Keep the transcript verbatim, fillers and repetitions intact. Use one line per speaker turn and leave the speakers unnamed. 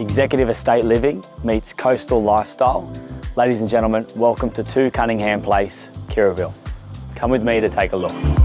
Executive estate living meets coastal lifestyle. Ladies and gentlemen, welcome to two Cunningham Pl Keiraville. Come with me to take a look.